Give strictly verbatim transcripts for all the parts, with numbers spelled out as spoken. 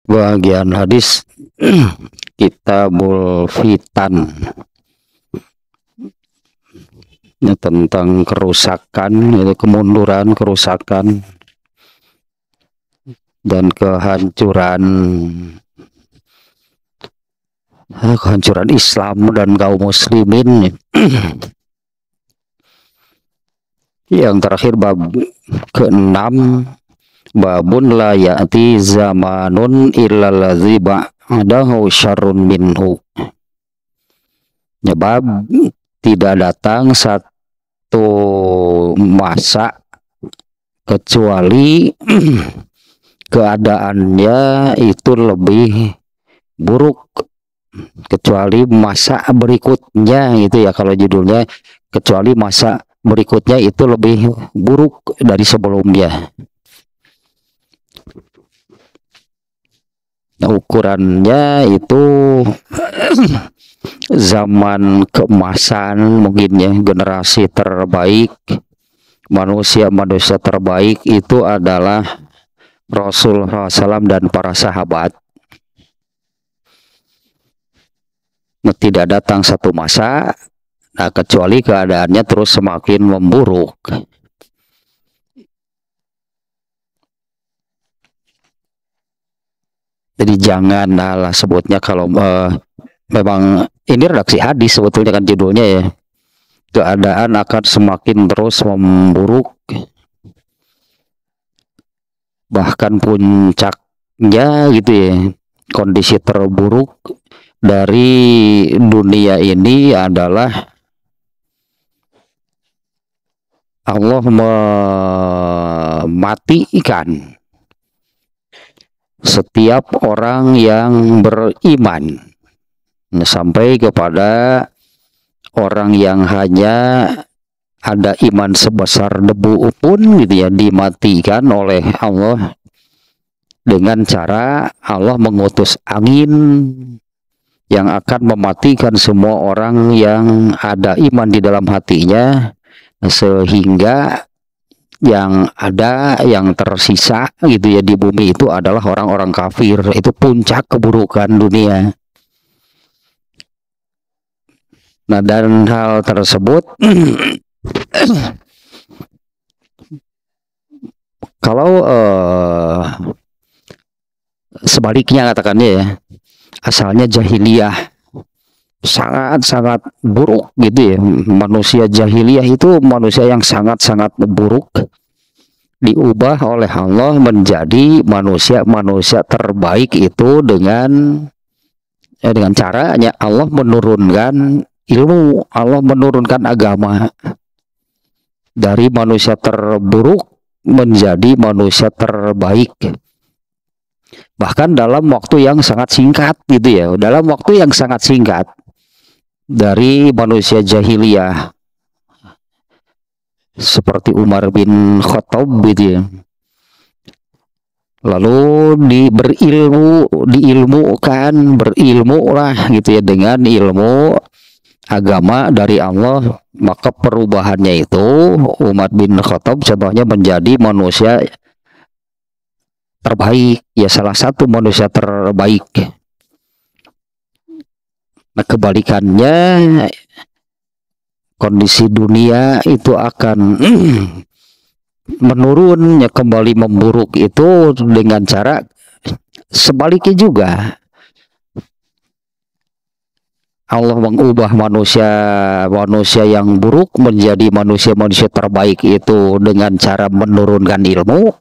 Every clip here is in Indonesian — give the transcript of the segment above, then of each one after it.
Bagian hadis Kitabul Fitan, ya, tentang kerusakan, yaitu kemunduran, kerusakan dan kehancuran kehancuran Islam dan kaum muslimin. Yang terakhir bab keenam, babun la ya'ti zamanun illal ladzi ba'dahu syarrun minhu. Ya, bab tidak datang satu masa kecuali keadaannya itu lebih buruk kecuali masa berikutnya, gitu ya kalau judulnya, kecuali masa berikutnya itu lebih buruk dari sebelumnya. Nah, ukurannya itu zaman keemasan mungkin ya, generasi terbaik, manusia-manusia terbaik itu adalah Rasulullah shallallahu alaihi wasallam dan para sahabat. Nah, tidak datang satu masa, nah, kecuali keadaannya terus semakin memburuk. Jadi jangan lah sebutnya kalau uh, memang ini redaksi hadis sebetulnya kan judulnya ya, keadaan akan semakin terus memburuk, bahkan puncaknya gitu ya, kondisi terburuk dari dunia ini adalah Allah mematikan setiap orang yang beriman, nah, sampai kepada orang yang hanya ada iman sebesar debu pun gitu ya, dimatikan oleh Allah dengan cara Allah mengutus angin yang akan mematikan semua orang yang ada iman di dalam hatinya, sehingga yang ada, yang tersisa gitu ya di bumi itu adalah orang-orang kafir. Itu puncak keburukan dunia. Nah, dan hal tersebut kalau uh, sebaliknya katakannya ya, asalnya jahiliyah sangat-sangat buruk gitu ya, manusia jahiliyah itu manusia yang sangat-sangat buruk, diubah oleh Allah menjadi manusia-manusia terbaik itu dengan eh, dengan caranya Allah menurunkan ilmu, Allah menurunkan agama, dari manusia terburuk menjadi manusia terbaik, bahkan dalam waktu yang sangat singkat gitu ya, dalam waktu yang sangat singkat. Dari manusia jahiliyah seperti Umar bin Khattab gitu ya, lalu di berilmu, diilmukan, berilmu lah gitu ya dengan ilmu agama dari Allah, maka perubahannya itu Umar bin Khattab contohnya menjadi manusia terbaik ya, salah satu manusia terbaik. Nah, kebalikannya kondisi dunia itu akan menurun ya, kembali memburuk itu dengan cara sebaliknya juga. Allah mengubah manusia manusia yang buruk menjadi manusia-manusia terbaik itu dengan cara menurunkan ilmu,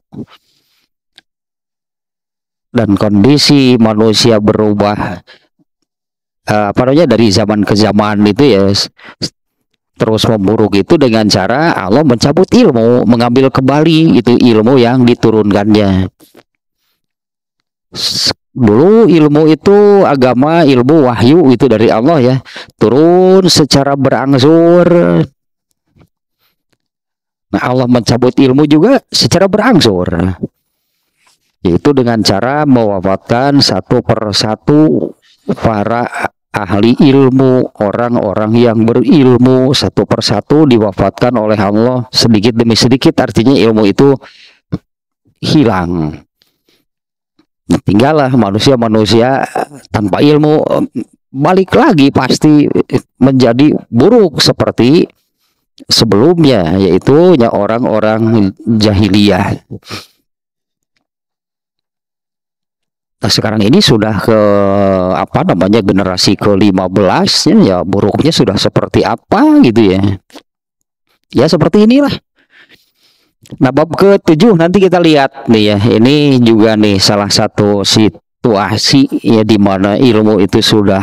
dan kondisi manusia berubah Uh, apa namanya dari zaman ke zaman itu ya, terus memburuk itu dengan cara Allah mencabut ilmu, mengambil kembali itu ilmu yang diturunkannya. Dulu ilmu itu agama, ilmu wahyu itu dari Allah ya, turun secara berangsur. Nah, Allah mencabut ilmu juga secara berangsur, yaitu dengan cara mewafatkan satu persatu para ahli ilmu, orang-orang yang berilmu, satu persatu diwafatkan oleh Allah sedikit demi sedikit, artinya ilmu itu hilang. Tinggallah manusia-manusia tanpa ilmu balik lagi pasti menjadi buruk seperti sebelumnya, yaitu ya orang-orang jahiliyah. Nah, sekarang ini sudah ke apa namanya generasi ke lima belas ya, ya buruknya sudah seperti apa gitu ya. Ya seperti inilah. Nah, bab ketujuh nanti kita lihat nih ya. Ini juga nih salah satu situasi ya di mana ilmu itu sudah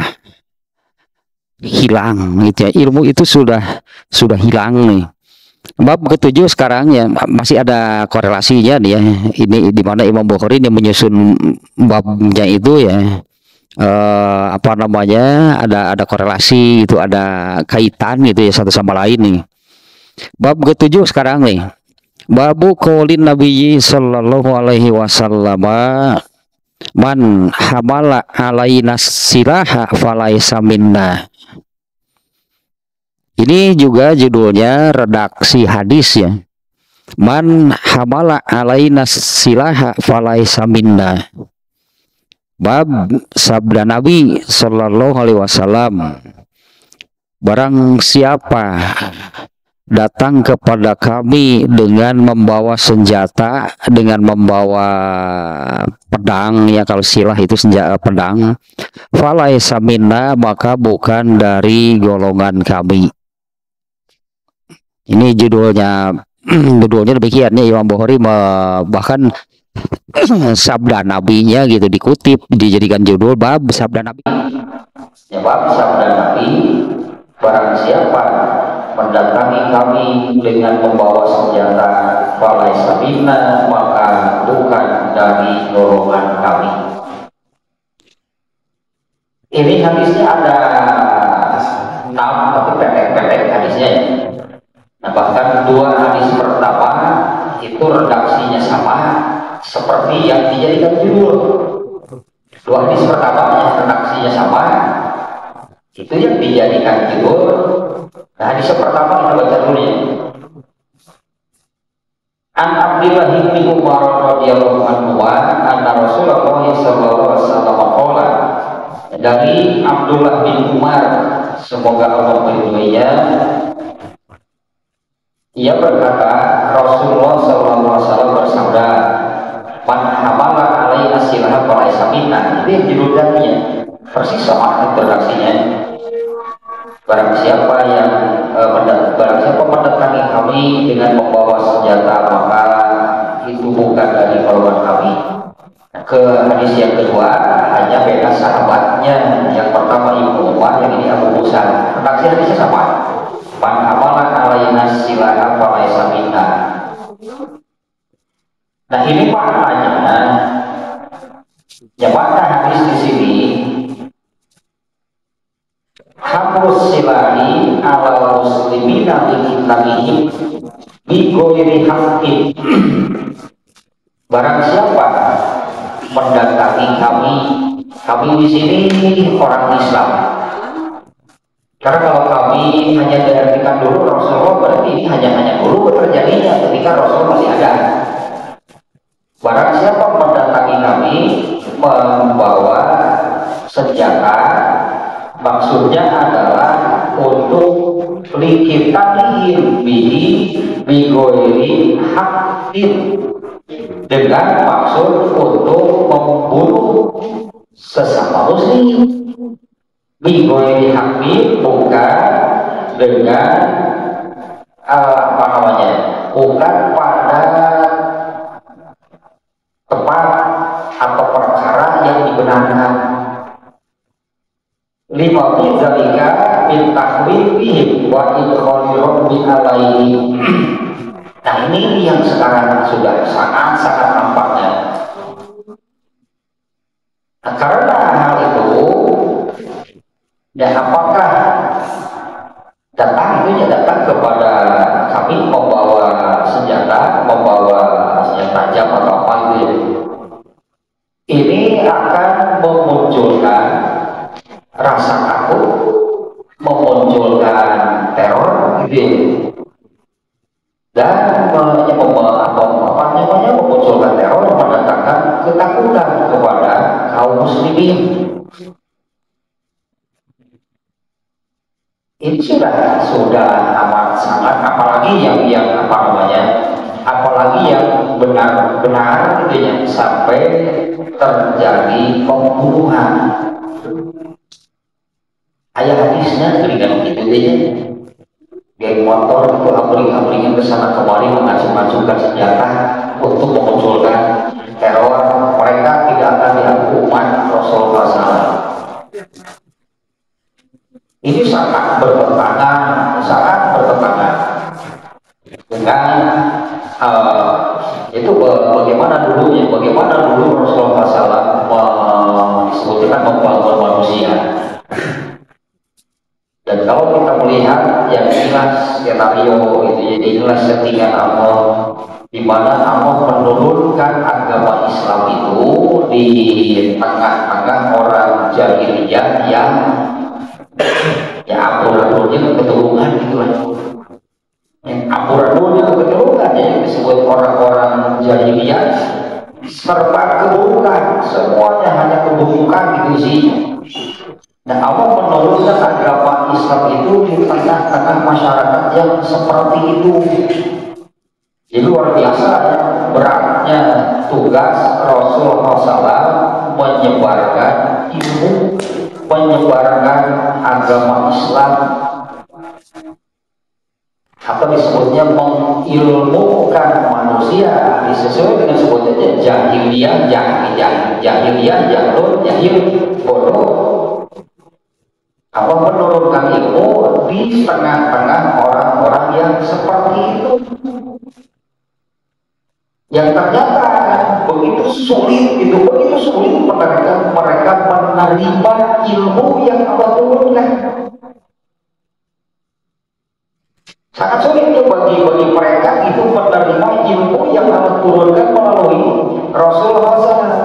hilang gitu ya. Ilmu itu sudah sudah hilang nih. Bab ketujuh sekarang ya masih ada korelasinya nih ya. Ini di mana Imam Bukhari yang menyusun babnya itu ya. Eh, apa namanya? Ada ada korelasi gitu, ada kaitan gitu ya satu sama lain nih. Bab ketujuh sekarang nih. Babu qaulin Nabi sallallahu alaihi wasallam, man hamala alaina silaha falaisa minna. Ini juga judulnya redaksi hadis ya. Man hamala alaina silaha falaisa minna. Bab sabda Nabi sallallahu alaihi wasallam, barang siapa datang kepada kami dengan membawa senjata, dengan membawa pedang ya, kalau silah itu senjata pedang, falaisa minna, maka bukan dari golongan kami. Ini judulnya judulnya demikian ya. Imam Bukhari bahkan sabda nabinya gitu dikutip, dijadikan judul bab sabda Nabi. Ya, bab sabda Nabi, barang siapa mendatangi kami dengan membawa senjata falaisa minna, maka bukan dari golongan kami. Ini hadisnya ada enam tapi pendek-pendek hadisnya. Nah, bahkan dua hadis pertama itu redaksinya sama seperti yang dijadikan judul. Dua hadis pertama redaksinya sama, itu yang dijadikan judul. Nah, hadis pertama kita baca dulu ya. An Abdullah bin Umar radhiyallahu anhu anna Rasulullah sallallahu alaihi wasallam qala, dari Abdullah bin Umar semoga Allah meridhoinya, ia berkata Rasulullah sallallahu alaihi wasallam bersabda, man hamala alaina silaha falaisa minna. Ini judulnya persis sama redaksinya. Barang siapa yang eh, barang siapa mendatangi kami dengan membawa senjata, maka itu bukan dari golongan kami. Ke hadis yang kedua hanya beda sahabatnya. Yang pertama Ibnu Umar, yang ini Abu Musa. Redaksi hadisnya sama. Man amala alaina silaha falaisa minna. Nah, ini maknanya, ya makna hadis di sini, hamrus silahi ala muslimina bikitabihim bigoiri haqqin. Barang siapa mendatangi kami, kami di sini orang Islam. Karena kalau kami hanya diartikan dulu Rasulullah, berarti ini hanya hanya dulu terjadinya ketika Rasul masih ada. Barang siapa mendatangi kami membawa senjata, maksudnya adalah untuk likitanihim bihi bigoiri haqqin, dengan maksud untuk membunuh sesama muslim. Bigoiri haqqin, bukan dengan uh, apa namanya, bukan pada tempat atau perkara yang dibenarkan. Lima zalika min tahwifihim wa idkhali rabbi alaihi. Nah, ini yang sekarang sudah sangat-sangat nampaknya. Nah, karena hal itu, dan apakah datang itu ya datang kepada kami membawa senjata, membawa senjata tajam atau apa itu, ini akan memunculkan rasa takut, memunculkan teror gitu, dan apa namanya memunculkan teror, mendatangkan ketakutan kepada dunia. Ini sudah sudah amat sangat, apalagi yang yang apa namanya, apalagi yang benar-benar gitu ya, sampai terjadi pembunuhan. Ayah hadisnya berikan gitu ya, geng motor itu abring-abringnya kesana kemari mengacung-acungkan senjata untuk memunculkan teror. Mereka tidak akan diakui umat Rasulullah shallallahu alaihi wasallam. Ini sangat bertentangan, sangat bertentangan dengan uh, itu bagaimana dulunya, bagaimana dulu Rasulullah shallallahu alaihi wasallam disebutkan membangun manusia. Dan kalau kita melihat yang jelas skenario itu, jadi jelas settingan Allah, di mana Allah menurunkan agama Islam itu di tengah-tengah orang jahiliyah yang ya amburadulnya keturunan gitulah, yang amburadulnya keturunan yang disebut orang-orang jahiliyah serba keburukan, semuanya hanya keburukan gitu isinya. Nah, Allah menurunkan agama Islam itu di tengah-tengah masyarakat yang seperti itu. Jadi luar biasa ya, beratnya tugas Rasulullah shallallahu alaihi wasallam menyebarkan ilmu, menyebarkan agama Islam, atau disebutnya mengilmukan manusia, disesuaikan dengan sebutnya jahiliyah, jahiliyah, jahiliyah, jahil, jahil, bodoh. Allah menurunkan ilmu di tengah-tengah orang-orang yang seperti itu, yang ternyata begitu sulit itu, begitu sulit mereka mereka menerima ilmu yang Allah turunkan. Sangat sulit itu bagi bagi mereka itu menerima ilmu yang Allah turunkan melalui Rasulullah shallallahu alaihi wasallam.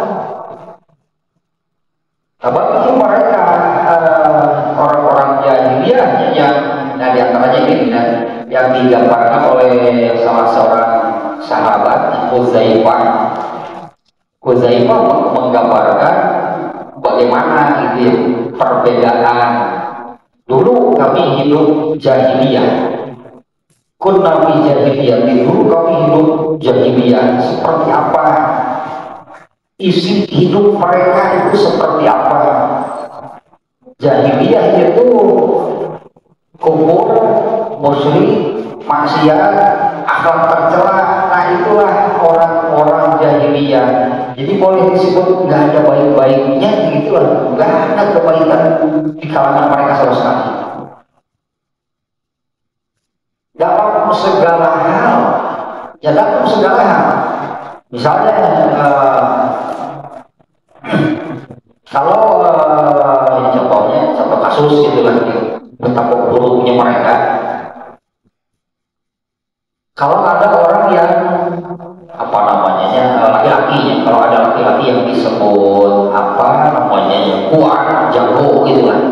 Bagi mereka orang-orang jahiliyah yang nah diantaranya ini nah, yang digambarkan oleh salah seorang sahabat Huzaifah. Huzaifah menggambarkan bagaimana gitu ya, perbedaan. Dulu kami hidup jahiliyah, kunna fi jahiliyah, dulu kami hidup jahiliyah seperti apa, isi hidup mereka itu seperti apa. Jahiliyah itu kufur, musyrik, maksiat, akhlak tercela. Nah itulah orang-orang jahiliyah. Jadi boleh disebut nggak ada baik-baiknya gitu lah, nggak ada kebaikan di kalangan mereka sama sekali. Dalam segala hal, ya dalam segala hal. Misalnya uh, kalau uh, contohnya contoh kasus gitu lah, betapa buruknya mereka. Kalau ada orang yang apa namanya laki-laki, kalau ada laki-laki yang disebut apa namanya kuat, jago gitu lah.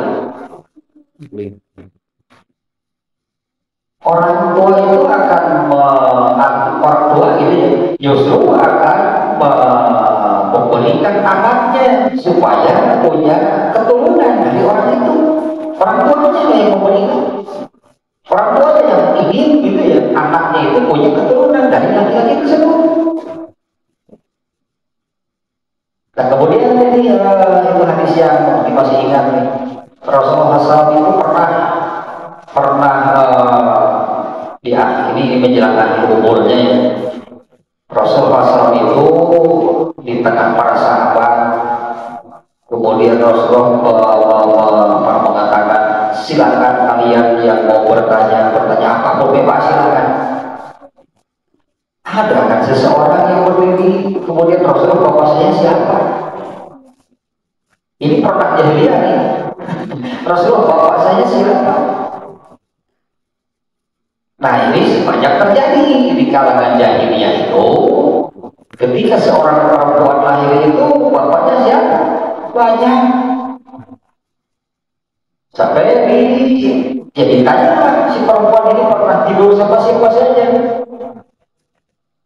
Orang tua itu akan orang tua gitu ya, justru akan memberikan anaknya supaya punya keturunan dari orang itu. Orang tuanya yang memberikan, orang tuanya yang ingin gitu ya, anaknya itu punya keturunan dari laki-laki tersebut. Nah kemudian ini uh, itu hadis yang masih ingat nih, Rasulullah shallallahu alaihi wasallam itu pernah pernah uh, di akhir ini menjelang akhir umurnya ya, Rasulullah shallallahu alaihi wasallam itu di tengah para sahabat, kemudian Rasulullah uh, mengatakan silakan kalian yang mau bertanya bertanya apapun bebas silakan. Ada kan seseorang yang berdiri, kemudian Rasulullah bapaknya siapa? Ini produk jahiliyah nih. Rasulullah bapak saya siapa? Nah ini sebanyak terjadi di kalangan jahiliyah itu. Ketika seorang perempuan lahir itu bapaknya siapa? Banyak. Sampai di jadi tanya si perempuan ini pernah tidur sama siapa saja?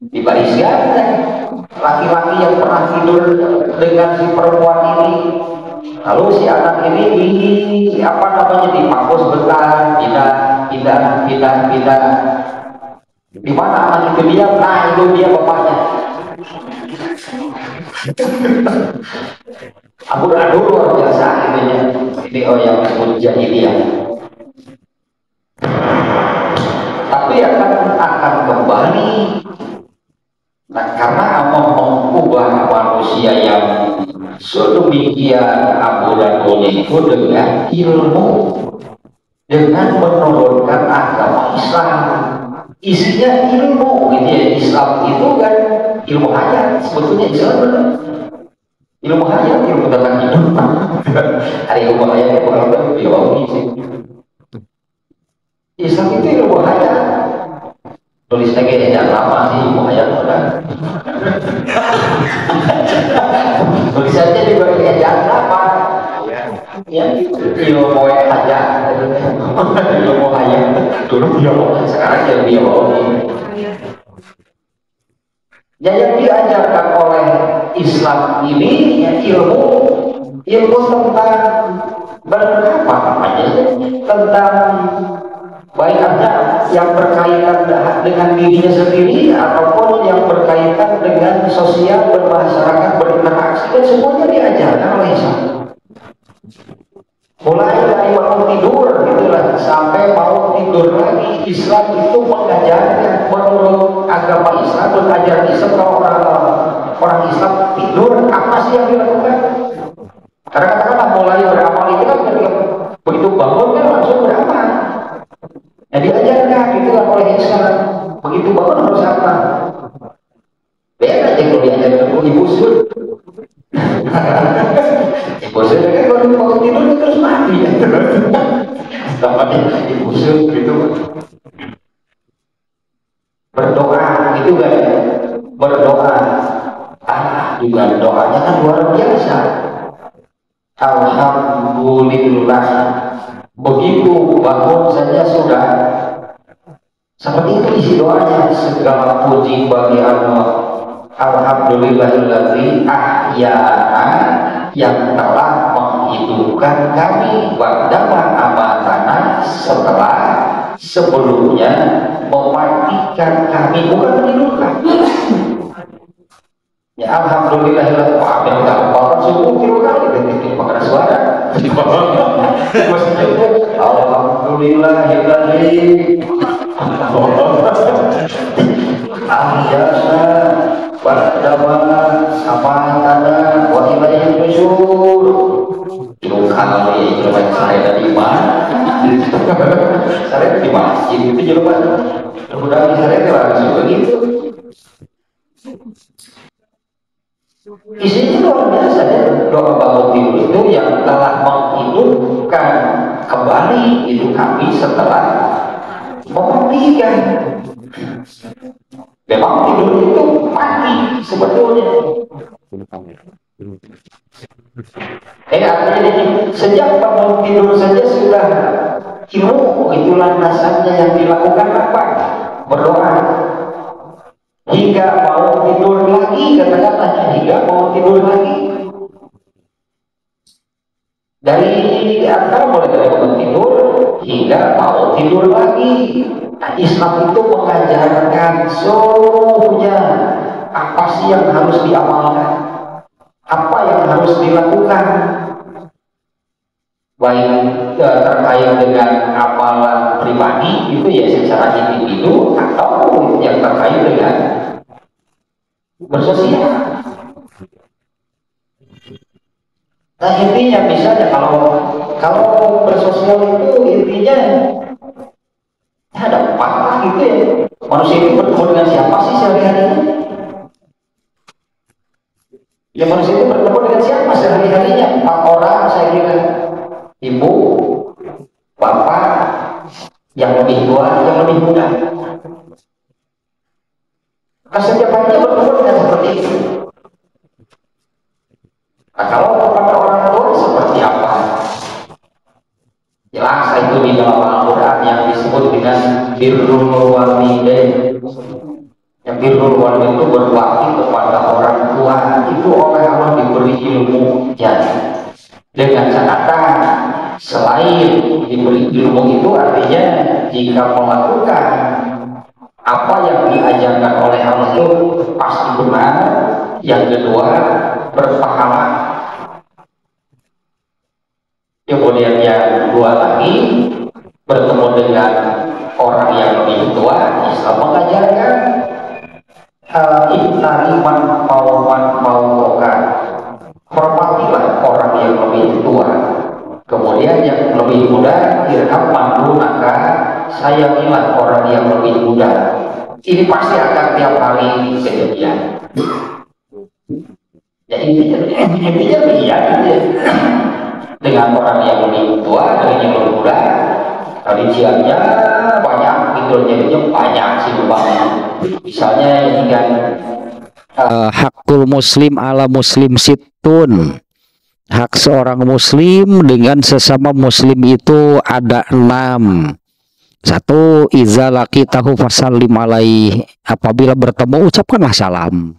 Dibariskan laki-laki yang pernah tidur dengan si perempuan ini Lalu si anak ini di apa namanya di kampus bentar, pindah, pindah, pindah, pindah. Di mana anak itu dia? Nah itu dia bapaknya. Aku aduh luar biasa itunya. Ini oh yang disebut jahiliyah. Tapi akan akan kembali. Nah, karena Allah mengubah manusia yang sedemikian amburadulnya itu dengan ilmu, dengan menurunkan agama Islam. Isinya ilmu, gitu ya. Islam itu kan ilmu hayat, sebetulnya Islam benar. Ilmu hayat, ilmu tentang hidup. Hari ilmu hayat kurang lebih biologi sih. Islam itu ilmu hayat. Tulis lagi jangan lama sih ilmu hayat udah. Tulisannya juga jangan lama. Ya, ilmu hayat. Ilmu hayat. Dulu biologi, sekarang jadi biologi. Ya, yang diajarkan oleh Islam ini ya ilmu, ilmu tentang berapa namanya, tentang baik ada yang berkaitan dengan dirinya sendiri ataupun yang berkaitan dengan sosial, bermasyarakat, berinteraksi, dan semuanya diajarkan oleh Islam. Mulai dari mau tidur gitulah sampai mau tidur lagi, Islam itu mengajarkan menurut agama Islam, mengajar Islam kalau orang orang Islam tidur apa sih yang dilakukan? Karena katakanlah mulai beramal itu kan begitu bangun kan langsung beramal. Nah diajarkan itulah oleh Islam. Begitu bangun harus apa? Beda aja kalau diajarkan ibu sud. Ibu sud kan kalau mau tidur terus mati. Tampaknya ibu sud gitu. Berdoa gitu kan? Berdoa. Ah juga doanya kan luar biasa. Alhamdulillah. Begitu bangun saja sudah seperti itu isi doanya. Segala puji bagi Allah. Alhamdulillahilladzi ahyana, yang telah menghidupkan kami ba'dama amatana, setelah sebelumnya mematikan kami, bukan menghidupkan. Ya alhamdulillahilladzi ahyana, kita kepala subuh kilo kali kita pakai suara. Alhamdulillahilladzi ahyana ba'dama amatana wa ilaihi nusyur. Itu kali jawaban saya dari mana? Saya di masjid itu jawaban. Mudah-mudahan saya langsung begitu. Isinya luar biasa ya, doa bangun tidur itu yang telah menghidupkan kembali itu kami setelah mematikan. Memang tidur itu mati sebetulnya. Eh artinya jadi sejak bangun tidur saja sudah ilmu, itulah dasarnya yang dilakukan apa? Berdoa. Hingga mau tidur lagi, kata-katanya hingga mau tidur lagi. Dari antara mulai dari bangun tidur hingga mau tidur lagi. Nah, Islam itu mengajarkan seluruhnya apa sih yang harus diamalkan, apa yang harus dilakukan, baik eh, terkait dengan amalan pribadi itu ya secara individu atau yang terkait dengan bersosial. Nah intinya misalnya kalau kalau bersosial itu intinya ada empat lah gitu ya. Manusia itu bertemu dengan siapa sih sehari-harinya? Ya manusia itu bertemu dengan siapa sehari-harinya? Empat orang saya kira. Ibu, bapak, yang lebih tua, yang lebih muda. Kesetiaannya bertemu dengan seperti itu. Nah, kalau kepada orang tua seperti apa? Jelas itu di dalam Al-Quran yang disebut dengan birrul walidain. Yang birrul walidain itu berbakti kepada orang tua, itu oleh Allah diberi ilmu jadi. dengan catatan selain diberi ilmu itu artinya jika melakukan apa yang diajarkan oleh Allah itu pasti benar. Yang kedua, berpahala. Kemudian yang dua lagi, bertemu dengan orang yang lebih tua. Islam mengajarkan ihtariman pauman paukokan, hormatilah orang yang lebih tua. Kemudian yang lebih muda, irham mandunaka, sayangilah orang yang lebih muda. Ini pasti akan tiap hari kejadian. Ya intinya intinya iya gitu. Dengan orang yang lebih tua, dengan yang lebih muda, rinciannya banyak, gitu banyak sih banyak. Misalnya ini kan uh, hakul muslim ala muslim situn. Hak seorang muslim dengan sesama muslim itu ada enam. Satu, iza laqitahu fasallim alaihi. Apabila bertemu ucapkanlah salam.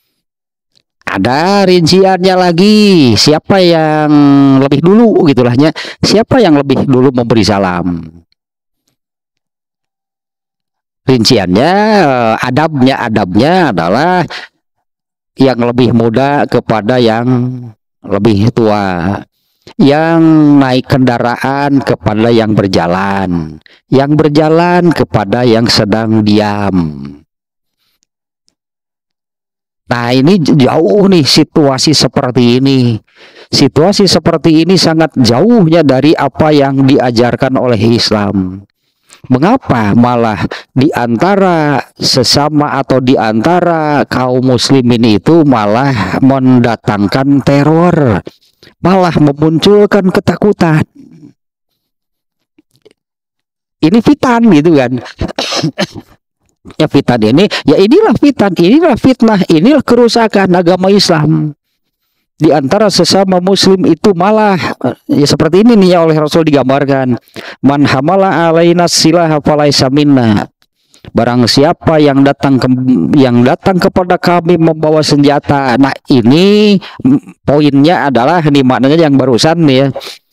Ada rinciannya lagi, siapa yang lebih dulu gitulahnya, siapa yang lebih dulu memberi salam. Rinciannya, adabnya adabnya adalah yang lebih muda kepada yang lebih tua, yang naik kendaraan kepada yang berjalan, yang berjalan kepada yang sedang diam. Nah ini jauh nih situasi seperti ini. Situasi seperti ini sangat jauhnya dari apa yang diajarkan oleh Islam. Mengapa malah diantara sesama atau diantara kaum muslimin itu malah mendatangkan teror, malah memunculkan ketakutan. Ini fitan gitu kan. Ya fitan ini, ya inilah fitan, inilah fitnah, inilah kerusakan agama Islam. Di antara sesama muslim itu malah ya seperti ini nih ya, oleh Rasul digambarkan, man hamala alaina silaha falaisa minna. Barang siapa yang datang ke, yang datang kepada kami membawa senjata. Nah ini poinnya adalah ini maknanya yang barusan nih ya.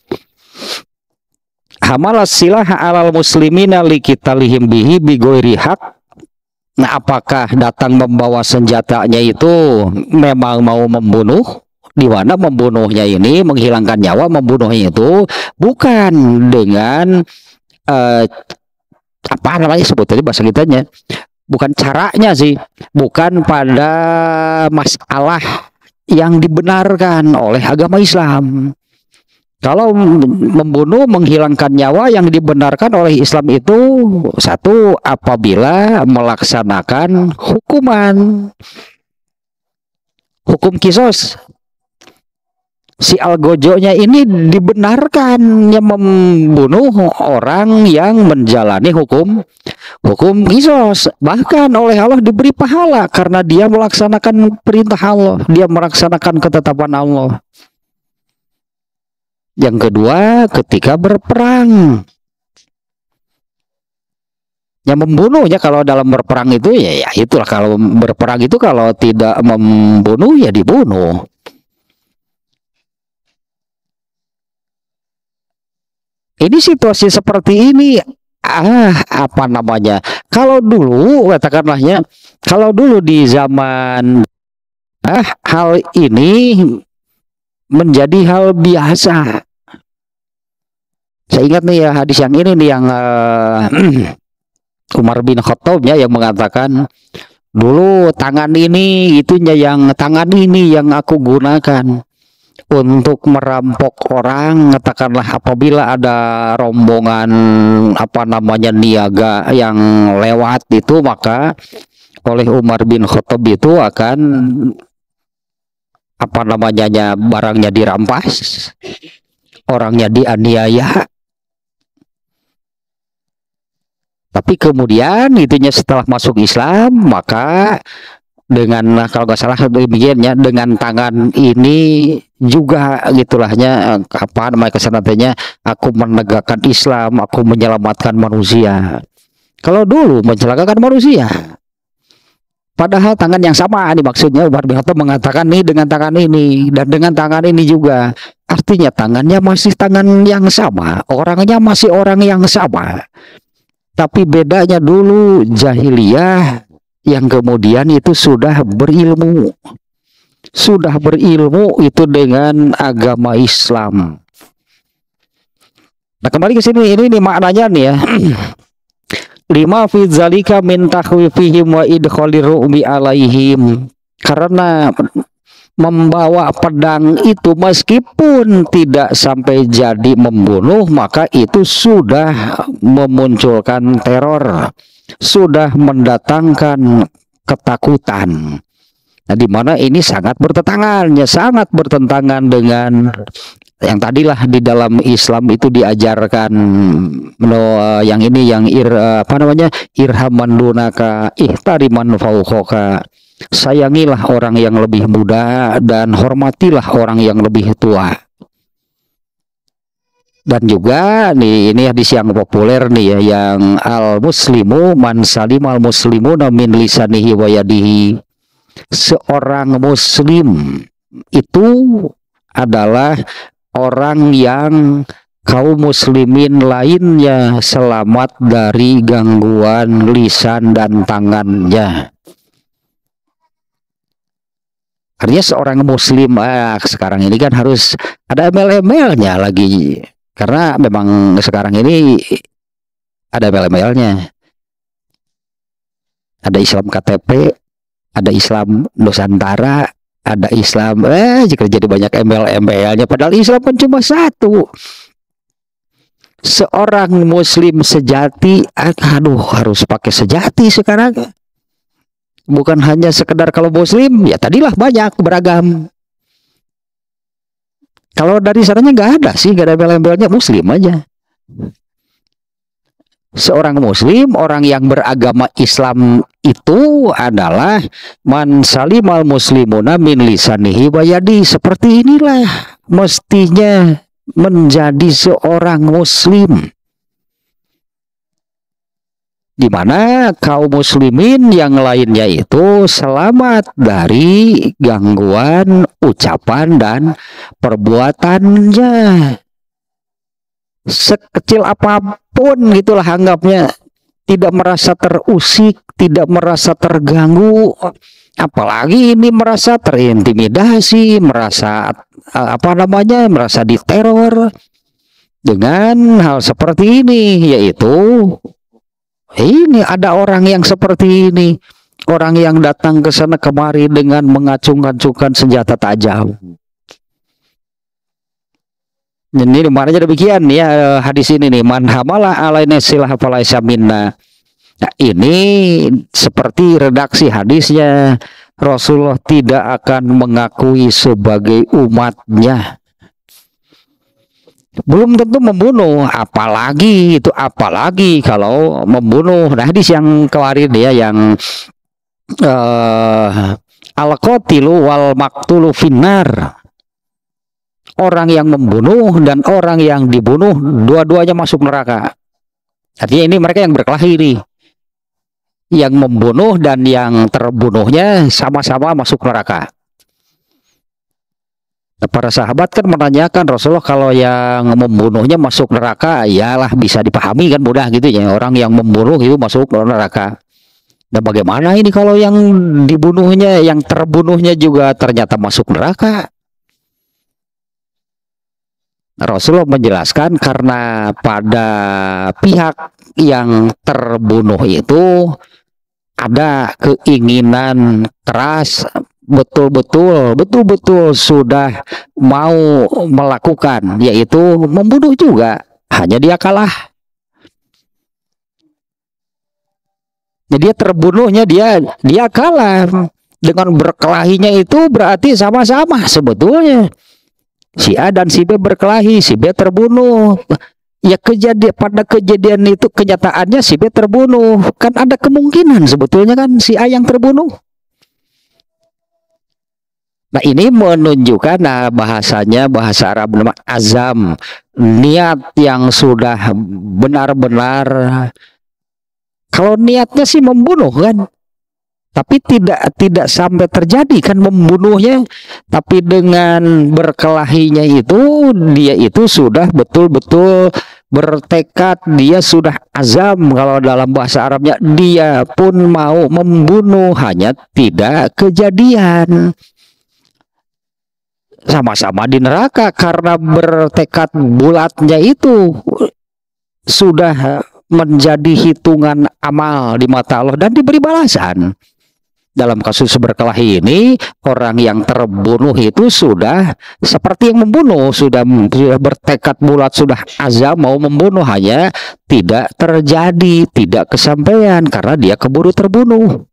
Hamala silaha alal muslimina liqitalihim bihi bi ghairi haq. Nah, apakah datang membawa senjatanya itu memang mau membunuh? Di mana membunuhnya ini, menghilangkan nyawa, membunuhnya itu bukan dengan uh, apa namanya sebetulnya bahasa kitanya, bukan caranya sih, bukan pada masalah yang dibenarkan oleh agama Islam. Kalau membunuh, menghilangkan nyawa yang dibenarkan oleh Islam itu satu, apabila melaksanakan hukuman hukum kisos. Si algojonya ini dibenarkan yang membunuh orang yang menjalani hukum hukum kisos, bahkan oleh Allah diberi pahala karena dia melaksanakan perintah Allah, dia melaksanakan ketetapan Allah. Yang kedua, ketika berperang, yang membunuhnya kalau dalam berperang itu ya, ya itulah, kalau berperang itu kalau tidak membunuh ya dibunuh. Ini situasi seperti ini, ah apa namanya? Kalau dulu katakanlahnya, kalau dulu di zaman ah hal ini menjadi hal biasa. Saya ingat nih ya hadis yang ini nih yang uh, Umar bin Khattab ya yang mengatakan, dulu tangan ini itunya yang tangan ini yang aku gunakan untuk merampok orang, katakanlah apabila ada rombongan apa namanya niaga yang lewat itu, maka oleh Umar bin Khattab itu akan apa namanya barangnya dirampas, orangnya dianiaya. Tapi kemudian itunya setelah masuk Islam, maka dengan kalau nggak salah demikiannya, dengan tangan ini juga gitulahnya apa namanya kesananya, aku menegakkan Islam, aku menyelamatkan manusia. Kalau dulu mencelakakan manusia, padahal tangan yang sama ini maksudnya Umar bin Khattab mengatakan nih dengan tangan ini dan dengan tangan ini juga Artinya tangannya masih tangan yang sama, orangnya masih orang yang sama. Tapi bedanya dulu jahiliyah yang kemudian itu sudah berilmu. Sudah berilmu itu dengan agama Islam. Nah, kembali ke sini, ini, ini maknanya nih ya. Lima fi dzalika min takhwifihim wa idkhalir ru'bi alaihim. Karena membawa pedang itu meskipun tidak sampai jadi membunuh, maka itu sudah memunculkan teror, sudah mendatangkan ketakutan. Nah, di mana ini sangat bertentangan, ya sangat bertentangan dengan yang tadilah di dalam Islam itu diajarkan, no, yang ini yang ir, apa namanya, irhaman dunaka ihtariman fauqoka. Sayangilah orang yang lebih muda dan hormatilah orang yang lebih tua. Dan juga nih, ini hadis yang populer nih ya, yang al muslimu man salimal muslimuna min lisanihi wa yadihi. Seorang muslim itu adalah orang yang kaum muslimin lainnya selamat dari gangguan lisan dan tangannya. Artinya seorang muslim, ah, sekarang ini kan harus ada embel-embelnya lagi. Karena memang sekarang ini ada embel-embelnya. Ada Islam K T P, ada Islam Nusantara, ada Islam, eh jika jadi banyak embel-embelnya. Padahal Islam kan cuma satu. Seorang muslim sejati, aduh harus pakai sejati sekarang. Bukan hanya sekedar kalau muslim, ya tadilah banyak beragam. Kalau dari sananya nggak ada sih, nggak ada embel-embelnya, muslim aja. Seorang muslim, orang yang beragama Islam itu adalah man salimal muslimuna min lisanihi wa yadi. Seperti inilah mestinya menjadi seorang muslim, di mana kaum muslimin yang lainnya itu selamat dari gangguan ucapan dan perbuatannya. Sekecil apapun gitulah anggapnya, tidak merasa terusik, tidak merasa terganggu, apalagi ini merasa terintimidasi, merasa apa namanya, merasa diteror dengan hal seperti ini, yaitu ini ada orang yang seperti ini, orang yang datang ke sana kemari dengan mengacung-acungkan senjata tajam. Ini maknanya demikian ya hadis ini nih, man hamala alaina silah falaisa minna. Nah, ini seperti redaksi hadisnya, Rasulullah tidak akan mengakui sebagai umatnya. Belum tentu membunuh, apalagi itu apalagi kalau membunuh. Nah, hadis yang kemarin ya, yang uh, al-qatilu wal maktulu finnar. Orang yang membunuh dan orang yang dibunuh dua-duanya masuk neraka. Artinya ini mereka yang berkelahi nih. Yang membunuh dan yang terbunuhnya sama-sama masuk neraka. Para sahabat kan menanyakan Rasulullah, kalau yang membunuhnya masuk neraka, iyalah bisa dipahami kan, mudah gitu ya, orang yang membunuh itu masuk neraka. Dan bagaimana ini kalau yang dibunuhnya, yang terbunuhnya juga ternyata masuk neraka? Rasulullah menjelaskan karena pada pihak yang terbunuh itu ada keinginan keras, betul-betul betul-betul sudah mau melakukan, yaitu membunuh juga, hanya dia kalah. Jadi dia terbunuhnya dia dia kalah. Dengan berkelahinya itu berarti sama-sama sebetulnya. Si A dan si B berkelahi, si B terbunuh. Ya kejadian, pada kejadian itu kenyataannya si B terbunuh. Kan ada kemungkinan sebetulnya kan si A yang terbunuh. Nah, ini menunjukkan, nah bahasanya, bahasa Arab nama azam, niat yang sudah benar-benar. Kalau niatnya sih membunuh kan, Tapi tidak tidak sampai terjadi kan membunuhnya, tapi dengan berkelahinya itu dia itu sudah betul-betul bertekad, dia sudah azam, kalau dalam bahasa Arabnya, dia pun mau membunuh, hanya tidak kejadian. Sama-sama di neraka karena bertekad bulatnya itu sudah menjadi hitungan amal di mata Allah dan diberi balasan. Dalam kasus berkelahi ini, orang yang terbunuh itu sudah seperti yang membunuh, sudah sudah bertekad bulat, sudah azam mau membunuh, hanya tidak terjadi, tidak kesampaian karena dia keburu terbunuh.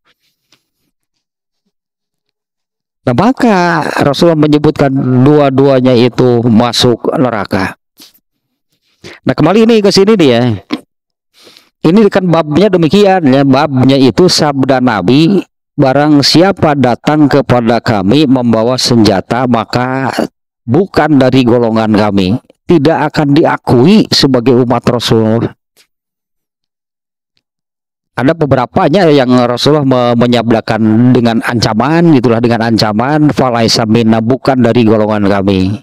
Nah, maka Rasulullah menyebutkan dua-duanya itu masuk neraka. Nah, kembali ini ke sini dia. Ini kan babnya demikian ya, babnya itu sabda Nabi, barang siapa datang kepada kami membawa senjata, maka bukan dari golongan kami, tidak akan diakui sebagai umat Rasulullah. Ada beberapanya yang Rasulullah me menyabdakan dengan ancaman, gitulah, dengan ancaman, falaisa minna, bukan dari golongan kami.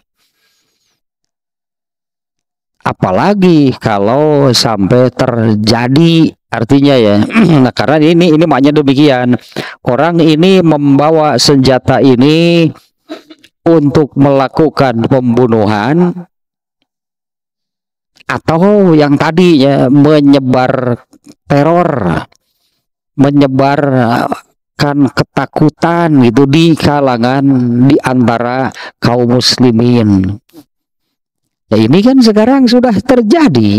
Apalagi kalau sampai terjadi, artinya ya, nah karena ini ini maknanya demikian, orang ini membawa senjata ini untuk melakukan pembunuhan, atau yang tadinya menyebar teror, menyebarkan ketakutan gitu di kalangan, di antara kaum muslimin. Ya, ini kan sekarang sudah terjadi.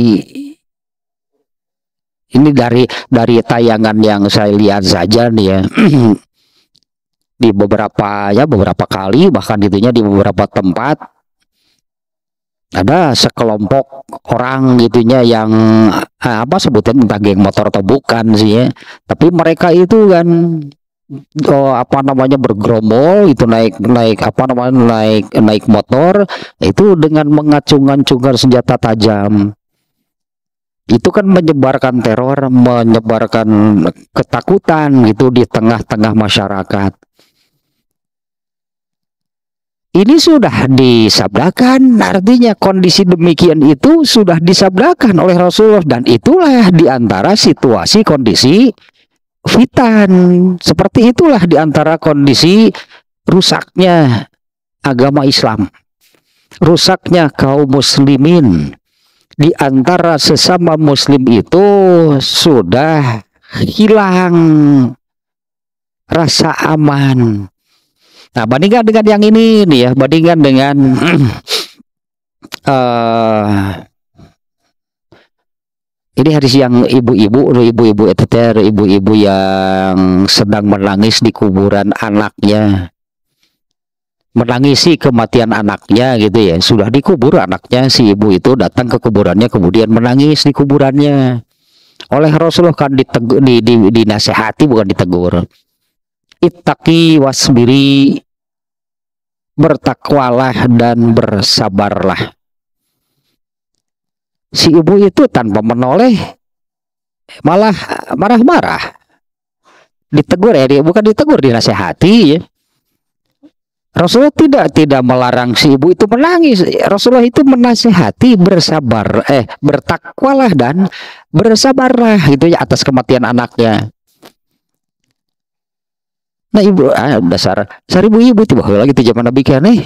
Ini dari dari tayangan yang saya lihat saja nih ya. Di beberapa ya beberapa kali, bahkan itunya di beberapa tempat ada sekelompok orang gitunya yang eh, apa sebutnya, entah geng motor atau bukan sih ya. Tapi mereka itu kan oh, apa namanya bergerombol itu, naik naik apa namanya naik naik motor itu dengan mengacung-acungkan senjata tajam. Itu kan menyebarkan teror, menyebarkan ketakutan gitu di tengah-tengah masyarakat. Ini sudah disabdakan, artinya kondisi demikian itu sudah disabdakan oleh Rasulullah, dan itulah diantara situasi kondisi fitan. Seperti itulah diantara kondisi rusaknya agama Islam, rusaknya kaum muslimin. Di antara sesama muslim itu sudah hilang rasa aman. Nah, bandingkan dengan yang ini nih ya, bandingkan dengan uh, ini hadis yang ibu-ibu, ibu-ibu eteter, ibu-ibu yang sedang menangis di kuburan anaknya, menangisi kematian anaknya gitu ya, sudah dikubur anaknya, si ibu itu datang ke kuburannya kemudian menangis di kuburannya. Oleh Rasulullah kan ditegur, di, di, dinasehati, bukan ditegur. Ittaqi wasbiri, bertakwalah dan bersabarlah. Si ibu itu tanpa menoleh malah marah-marah. Ditegur ya, dia bukan ditegur, dinasehati ya. Rasulullah tidak tidak melarang si ibu itu menangis. Rasulullah itu menasehati, bersabar, eh bertakwalah dan bersabarlah gitu ya atas kematian anaknya. Nah ibu, ah, dasar dasar ibu-ibu tiba lagi di zaman Nabi kan nih.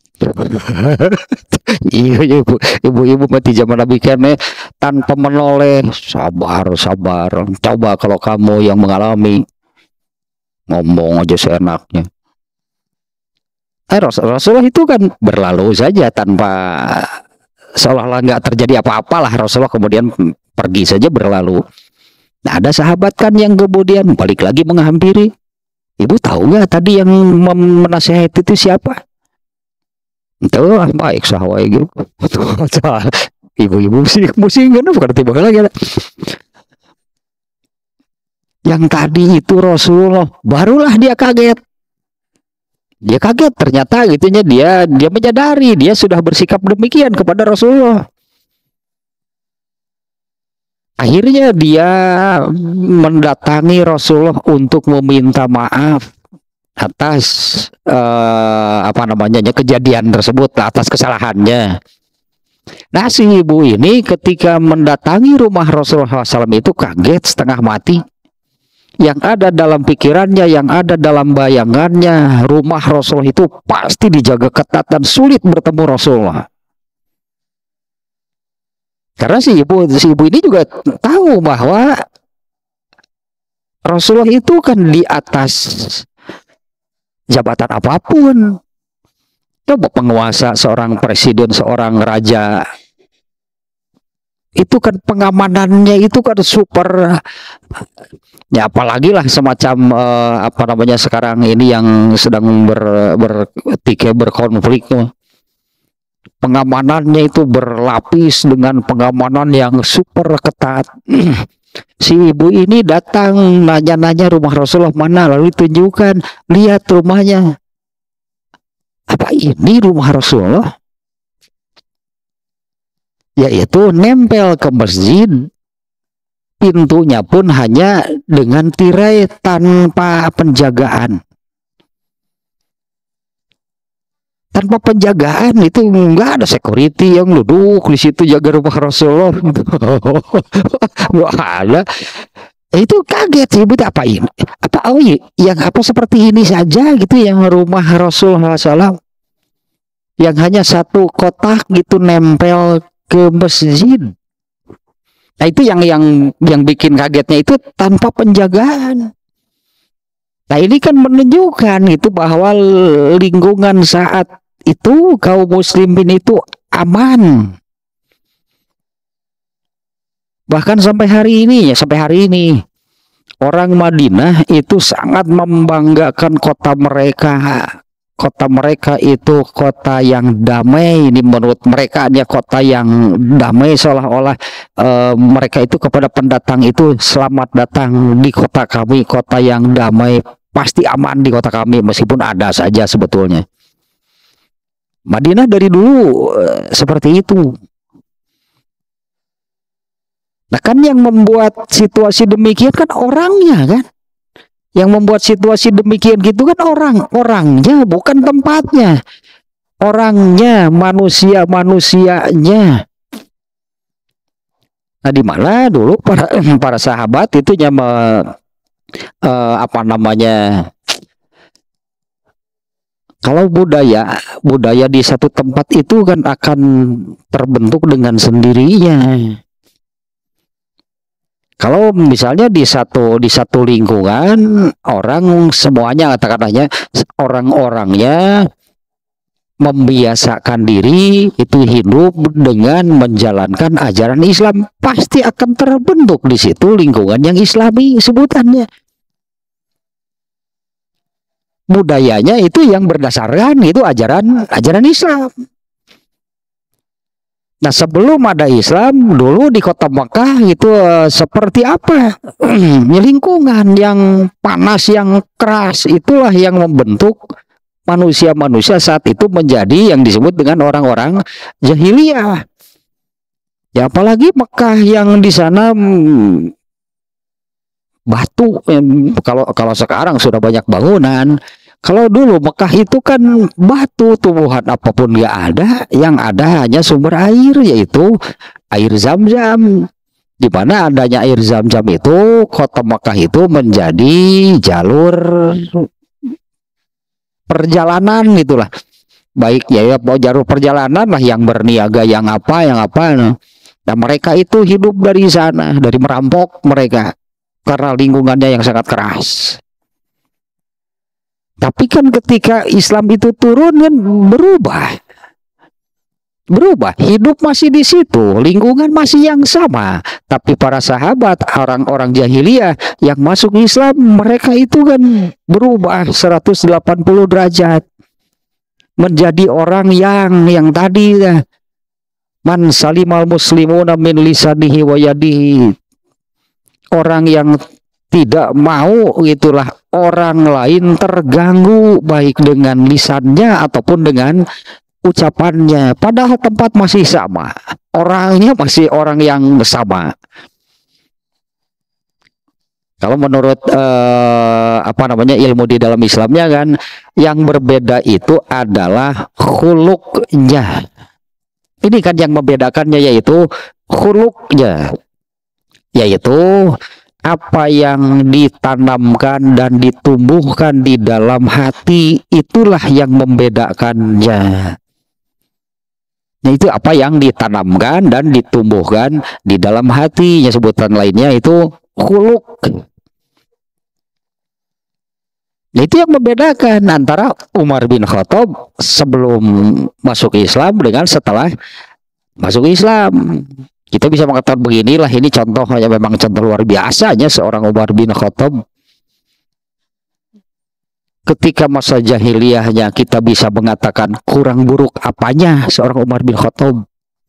Iya ibu, ibu-ibu mati zaman Nabi kan nih, tanpa menoleh, sabar, sabar. Coba kalau kamu yang mengalami, ngomong aja seenaknya. Eh, Rasulullah itu kan berlalu saja tanpa, seolah-olah nggak terjadi apa-apalah. Rasulullah kemudian pergi saja berlalu. Nah, ada sahabat kan yang kemudian balik lagi menghampiri. Ibu tahu nggak tadi yang menasehati itu siapa? Itu ah, baik sahabat gitu. Ibu-ibu sih musing kan, bukan tiba lagi ada. Yang tadi itu Rasulullah, barulah dia kaget. Dia kaget ternyata gitunya, dia dia menyadari dia sudah bersikap demikian kepada Rasulullah. Akhirnya dia mendatangi Rasulullah untuk meminta maaf atas eh, apa namanya kejadian tersebut, atas kesalahannya. Nah, si ibu ini ketika mendatangi rumah Rasulullah shallallahu alaihi wasallam itu kaget setengah mati. Yang ada dalam pikirannya, yang ada dalam bayangannya, rumah Rasulullah itu pasti dijaga ketat dan sulit bertemu Rasulullah. Karena si ibu, si ibu ini juga tahu bahwa Rasulullah itu kan di atas jabatan apapun. Coba penguasa, seorang presiden, seorang raja, itu kan pengamanannya itu kan super. Ya apalagi lah semacam eh, apa namanya sekarang ini yang sedang ber, bertikai berkonflik. Pengamanannya itu berlapis dengan pengamanan yang super ketat. Si ibu ini datang nanya-nanya rumah Rasulullah mana, lalu ditunjukkan, lihat rumahnya. Apa ini rumah Rasulullah? Yaitu nempel ke masjid, pintunya pun hanya dengan tirai tanpa penjagaan. Tanpa penjagaan, itu nggak ada security yang duduk di situ jaga rumah Rasulullah. Nggak ada. Itu kaget sih, ibu apa ini? Apa oh iya, yang apa seperti ini saja gitu, yang rumah Rasulullah shallallahu alaihi wasallam yang hanya satu kotak gitu nempel ke masjid. Nah itu yang yang yang bikin kagetnya itu tanpa penjagaan. Nah ini kan menunjukkan itu bahwa lingkungan saat itu kaum muslimin itu aman. Bahkan sampai hari ini ya, sampai hari ini orang Madinah itu sangat membanggakan kota mereka. Kota mereka itu kota yang damai. Ini menurut mereka hanya kota yang damai, seolah-olah e, mereka itu kepada pendatang itu selamat datang di kota kami, kota yang damai, pasti aman di kota kami, meskipun ada saja sebetulnya. Madinah dari dulu e, seperti itu. Nah kan yang membuat situasi demikian kan orangnya kan. Yang membuat situasi demikian gitu kan orang-orangnya, bukan tempatnya. Orangnya, manusia-manusianya. Nah di mana dulu para para sahabat itu nyama eh, apa namanya? Kalau budaya, budaya di satu tempat itu kan akan terbentuk dengan sendirinya. Kalau misalnya di satu di satu lingkungan orang semuanya katakanlah orang-orangnya membiasakan diri itu hidup dengan menjalankan ajaran Islam, pasti akan terbentuk di situ lingkungan yang Islami sebutannya. Budayanya itu yang berdasarkan itu ajaran ajaran Islam. Nah sebelum ada Islam dulu di kota Mekah itu uh, seperti apa? Lingkungan yang panas, yang keras, itulah yang membentuk manusia-manusia saat itu menjadi yang disebut dengan orang-orang jahiliyah. Ya apalagi Mekah yang di sana hmm, batu. Hmm, kalau kalau sekarang sudah banyak bangunan. Kalau dulu Mekah itu kan batu, tumbuhan apapun nggak ada, yang ada hanya sumber air, yaitu air Zam-Zam. Di mana adanya air Zam-Zam itu, kota Mekah itu menjadi jalur perjalanan gitulah. Baik ya, ya jalur perjalanan lah, yang berniaga, yang apa, yang apa. Nah, mereka itu hidup dari sana, dari merampok mereka, karena lingkungannya yang sangat keras. Tapi kan ketika Islam itu turun kan berubah. Berubah, hidup masih di situ, lingkungan masih yang sama. Tapi para sahabat, orang-orang jahiliyah yang masuk Islam, mereka itu kan berubah seratus delapan puluh derajat. Menjadi orang yang yang tadi man salimal muslimuna min lisanihi wa yadihi. Orang yang tidak mau itulah orang lain terganggu baik dengan lisannya ataupun dengan ucapannya, padahal tempat masih sama, orangnya masih orang yang sama. Kalau menurut eh, apa namanya ilmu di dalam Islamnya kan, yang berbeda itu adalah khuluknya. Ini kan yang membedakannya yaitu khuluknya, yaitu apa yang ditanamkan dan ditumbuhkan di dalam hati, itulah yang membedakannya. Itu apa yang ditanamkan dan ditumbuhkan di dalam hati. Ya, sebutan lainnya itu khuluk. Nah, itu yang membedakan antara Umar bin Khattab sebelum masuk Islam dengan setelah masuk Islam. Kita bisa mengatakan beginilah, ini contohnya memang contoh luar biasanya seorang Umar bin Khattab. Ketika masa jahiliyahnya kita bisa mengatakan kurang buruk apanya seorang Umar bin Khattab.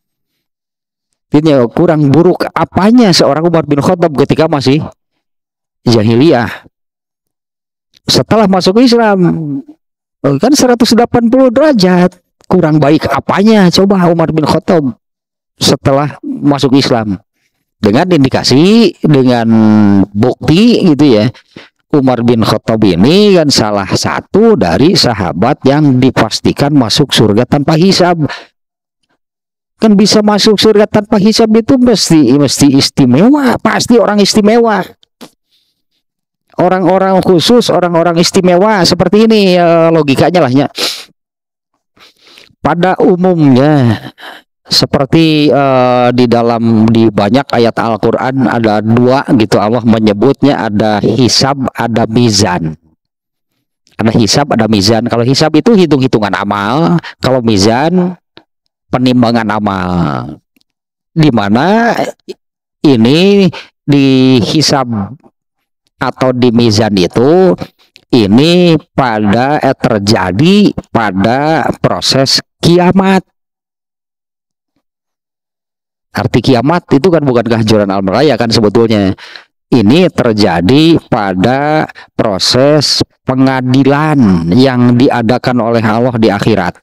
Ini kurang buruk apanya seorang Umar bin Khattab ketika masih jahiliyah. Setelah masuk Islam kan seratus delapan puluh derajat. Kurang baik apanya coba Umar bin Khattab setelah masuk Islam? Dengan indikasi, dengan bukti gitu ya. Umar bin Khattab ini kan salah satu dari sahabat yang dipastikan masuk surga tanpa hisab. Kan bisa masuk surga tanpa hisab itu mesti mesti istimewa, pasti orang istimewa. Orang-orang khusus, orang-orang istimewa seperti ini ya, logikanya lah ya. Pada umumnya seperti uh, di dalam di banyak ayat Al-Qur'an ada dua gitu Allah menyebutnya, ada hisab, ada mizan. Ada hisab, ada mizan. Kalau hisab itu hitung-hitungan amal, kalau mizan penimbangan amal. Di mana ini di hisab atau di mizan itu ini pada eh, terjadi pada proses kiamat. Arti kiamat itu kan bukan kehancuran alam raya kan sebetulnya. Ini terjadi pada proses pengadilan yang diadakan oleh Allah di akhirat.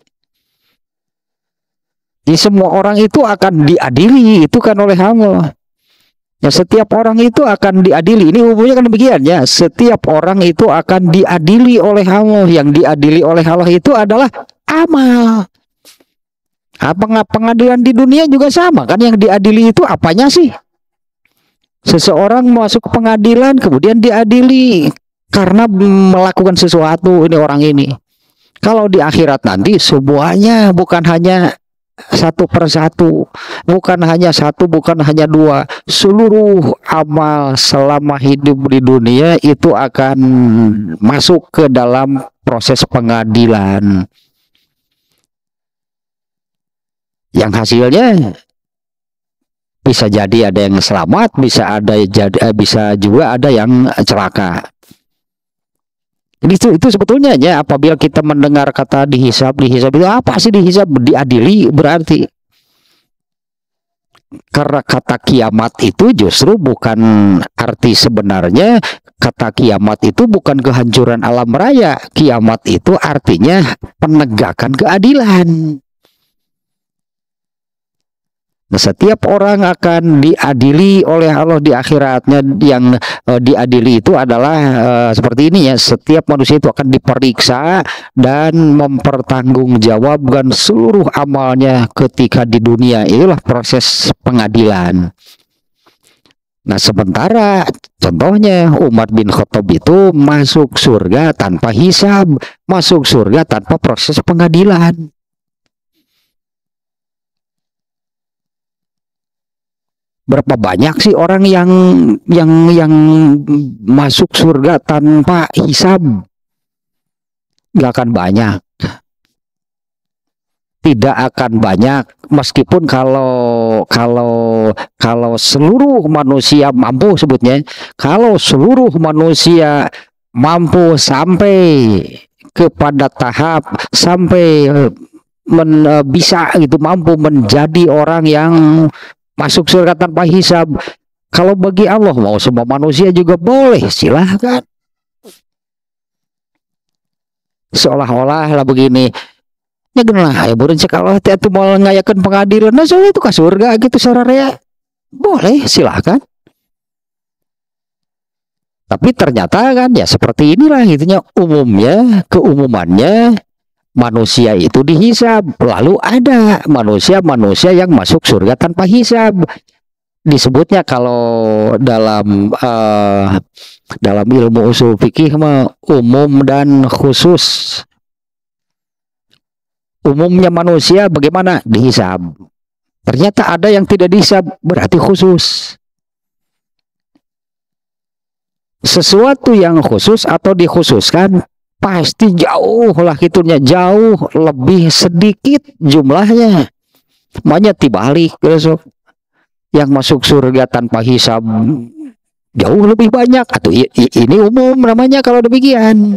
Jadi semua orang itu akan diadili itu kan oleh Allah. Ya, setiap orang itu akan diadili. Ini umumnya kan demikian ya. Setiap orang itu akan diadili oleh Allah. Yang diadili oleh Allah itu adalah amal. Apa pengadilan di dunia juga sama kan? Yang diadili itu apanya sih? Seseorang masuk ke pengadilan kemudian diadili karena melakukan sesuatu ini orang ini. Kalau di akhirat nanti semuanya bukan hanya satu persatu, bukan hanya satu, bukan hanya dua, seluruh amal selama hidup di dunia itu akan masuk ke dalam proses pengadilan yang hasilnya bisa jadi ada yang selamat, bisa ada jadi bisa juga ada yang celaka. Itu, itu sebetulnya ya, apabila kita mendengar kata dihisab, dihisab itu apa sih dihisab? Diadili berarti. Karena kata kiamat itu justru bukan arti sebenarnya, kata kiamat itu bukan kehancuran alam raya. Kiamat itu artinya penegakan keadilan. Nah, setiap orang akan diadili oleh Allah di akhiratnya. Yang uh, diadili itu adalah uh, seperti ini ya. Setiap manusia itu akan diperiksa dan mempertanggungjawabkan seluruh amalnya ketika di dunia. Itulah proses pengadilan. Nah, sementara contohnya Umar bin Khattab itu masuk surga tanpa hisab, masuk surga tanpa proses pengadilan. Berapa banyak sih orang yang yang yang masuk surga tanpa hisab? Gak akan banyak. Tidak akan banyak, meskipun kalau kalau kalau seluruh manusia mampu sebutnya, kalau seluruh manusia mampu sampai kepada tahap sampai men, bisa gitu mampu menjadi orang yang masuk surga tanpa hisab. Kalau bagi Allah mau semua manusia juga boleh, silahkan. Seolah-olah lah begini. Ya genah ya burin kalau itu mau ngayakeun pengadilan, nah soalnya itu ke surga gitu sararea. Boleh, silahkan. Tapi ternyata kan ya seperti inilah gitunya, umumnya, keumumannya manusia itu dihisab. Lalu ada manusia-manusia yang masuk surga tanpa hisab. Disebutnya kalau dalam uh, dalam ilmu usul fikih mah umum dan khusus. Umumnya manusia bagaimana? Dihisab. Ternyata ada yang tidak dihisab, berarti khusus. Sesuatu yang khusus atau dikhususkan pasti jauh lah gitunya, jauh lebih sedikit jumlahnya. Makanya tibalik besok yang masuk surga tanpa hisab jauh lebih banyak. Atau ini umum namanya kalau demikian.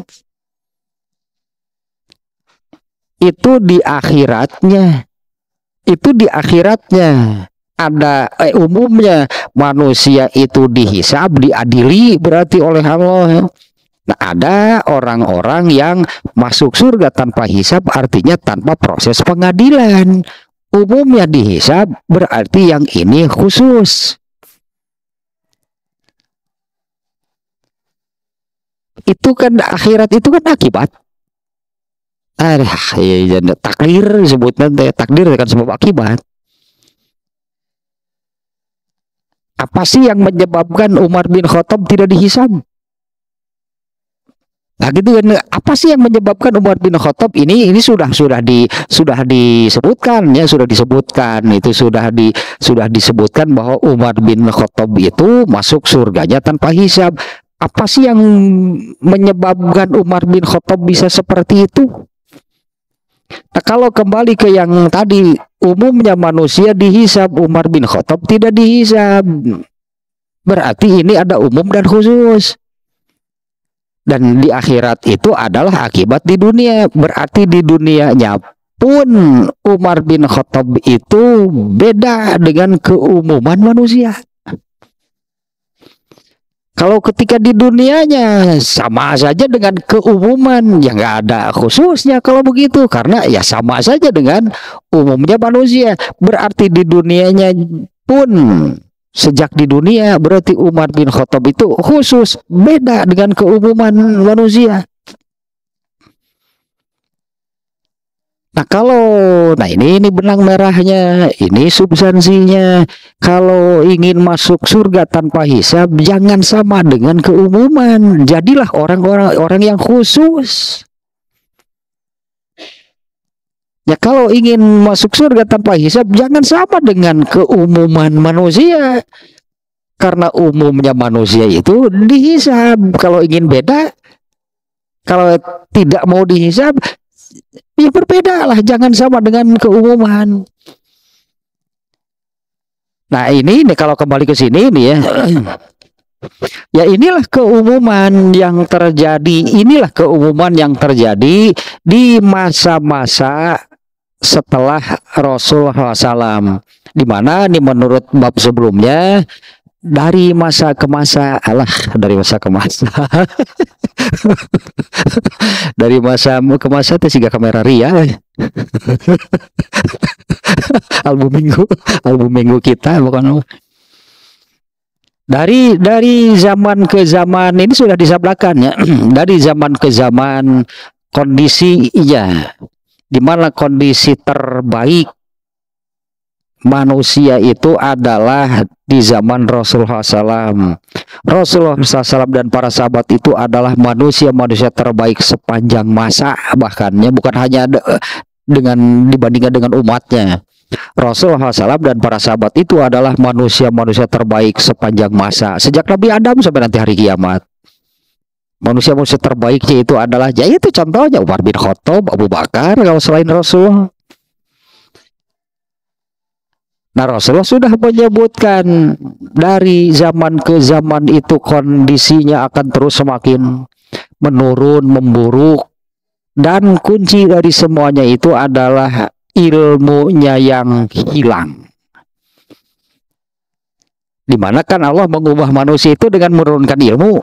Itu di akhiratnya. Itu di akhiratnya. Ada eh, umumnya manusia itu dihisab, diadili berarti oleh Allah. Nah, ada orang-orang yang masuk surga tanpa hisab, artinya tanpa proses pengadilan. Umumnya dihisab, berarti yang ini khusus. Itu kan akhirat itu kan akibat. Ah, ya, ya, takdir sebutnya takdir kan sebab akibat. Apa sih yang menyebabkan Umar bin Khattab tidak dihisab? Nah gitu kan, apa sih yang menyebabkan Umar bin Khattab ini ini sudah sudah di sudah disebutkan ya, sudah disebutkan itu sudah di sudah disebutkan bahwa Umar bin Khattab itu masuk surganya tanpa hisab. Apa sih yang menyebabkan Umar bin Khattab bisa seperti itu? Nah, kalau kembali ke yang tadi, umumnya manusia dihisab, Umar bin Khattab tidak dihisab. Berarti ini ada umum dan khusus. Dan di akhirat itu adalah akibat di dunia. Berarti di dunianya pun Umar bin Khattab itu beda dengan keumuman manusia. Kalau ketika di dunianya sama saja dengan keumuman, ya nggak ada khususnya kalau begitu, karena ya sama saja dengan umumnya manusia. Berarti di dunianya pun, sejak di dunia berarti Umar bin Khattab itu khusus, beda dengan keumuman manusia. Nah kalau, nah ini ini benang merahnya, ini substansinya. Kalau ingin masuk surga tanpa hisab, jangan sama dengan keumuman. Jadilah orang-orang orang yang khusus. Ya kalau ingin masuk surga tanpa hisab, jangan sama dengan keumuman manusia. Karena umumnya manusia itu dihisab. Kalau ingin beda, kalau tidak mau dihisab, ya berbeda lah, jangan sama dengan keumuman. Nah ini nih kalau kembali ke sini nih ya, ya inilah keumuman yang terjadi, inilah keumuman yang terjadi di masa-masa setelah Rasulullah shallallahu alaihi wasallam, di mana nih menurut bab sebelumnya, dari masa ke masa, alah dari masa ke masa dari masa ke masa itu siga kamera ria album minggu album minggu kita bukan, dari dari zaman ke zaman ini sudah disabdakan ya. Dari zaman ke zaman kondisi iya, di mana kondisi terbaik manusia itu adalah di zaman Rasulullah shallallahu alaihi wasallam. Rasulullah shallallahu alaihi wasallam dan para sahabat itu adalah manusia-manusia terbaik sepanjang masa, bahkannya bukan hanya de dengan dibandingkan dengan umatnya. Rasulullah shallallahu alaihi wasallam dan para sahabat itu adalah manusia-manusia terbaik sepanjang masa, sejak Nabi Adam sampai nanti hari kiamat. Manusia-manusia terbaiknya itu adalah, ya itu contohnya Umar bin Khattab, Abu Bakar, kalau selain Rasulullah. Nah Rasulullah sudah menyebutkan dari zaman ke zaman itu kondisinya akan terus semakin menurun, memburuk. Dan kunci dari semuanya itu adalah ilmunya yang hilang. Dimana kan Allah mengubah manusia itu dengan menurunkan ilmu.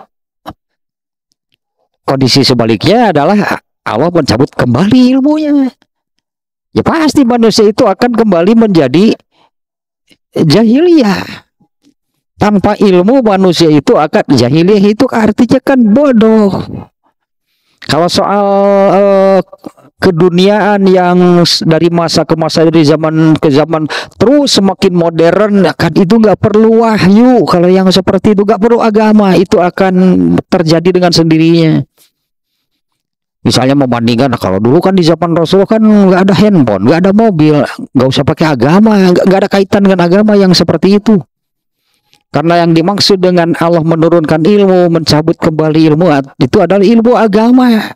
Kondisi sebaliknya adalah Allah mencabut kembali ilmunya. Ya pasti manusia itu akan kembali menjadi jahiliyah. Tanpa ilmu manusia itu akan jahiliyah, itu artinya kan bodoh. Kalau soal uh, keduniaan yang dari masa ke masa, dari zaman ke zaman terus semakin modern, kan itu nggak perlu wahyu. Kalau yang seperti itu nggak perlu agama, itu akan terjadi dengan sendirinya. Misalnya membandingkan, kalau dulu kan di zaman Rasul kan nggak ada handphone, nggak ada mobil, nggak usah pakai agama, nggak ada kaitan dengan agama yang seperti itu. Karena yang dimaksud dengan Allah menurunkan ilmu, mencabut kembali ilmu, itu adalah ilmu agama.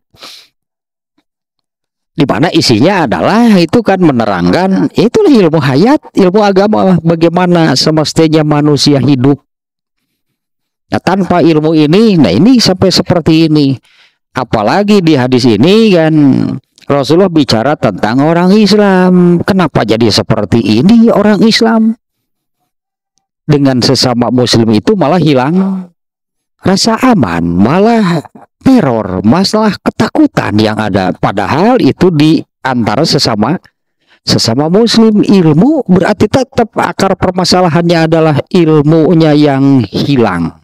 Di mana isinya adalah itu kan menerangkan, itulah ilmu hayat, ilmu agama, bagaimana semestinya manusia hidup. Nah, tanpa ilmu ini, nah ini sampai seperti ini. Apalagi di hadis ini kan Rasulullah bicara tentang orang Islam. Kenapa jadi seperti ini orang Islam? Dengan sesama muslim itu malah hilang rasa aman, malah teror, masalah ketakutan yang ada. Padahal itu di antara sesama sesama muslim. Ilmu berarti tetap akar permasalahannya adalah ilmunya yang hilang.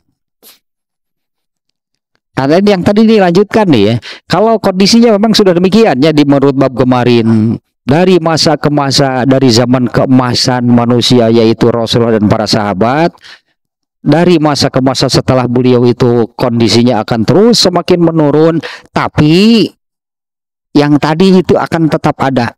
Ada yang tadi dilanjutkan nih ya. Kalau kondisinya memang sudah demikian ya, di menurut bab kemarin, dari masa ke masa, dari zaman keemasan manusia yaitu Rasulullah dan para sahabat, dari masa ke masa setelah beliau itu kondisinya akan terus semakin menurun, tapi yang tadi itu akan tetap ada.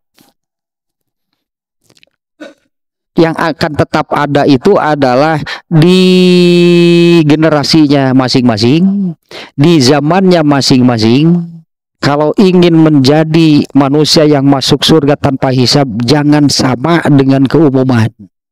Yang akan tetap ada itu adalah di generasinya masing-masing, di zamannya masing-masing. Kalau ingin menjadi manusia yang masuk surga tanpa hisab, jangan sama dengan keumuman.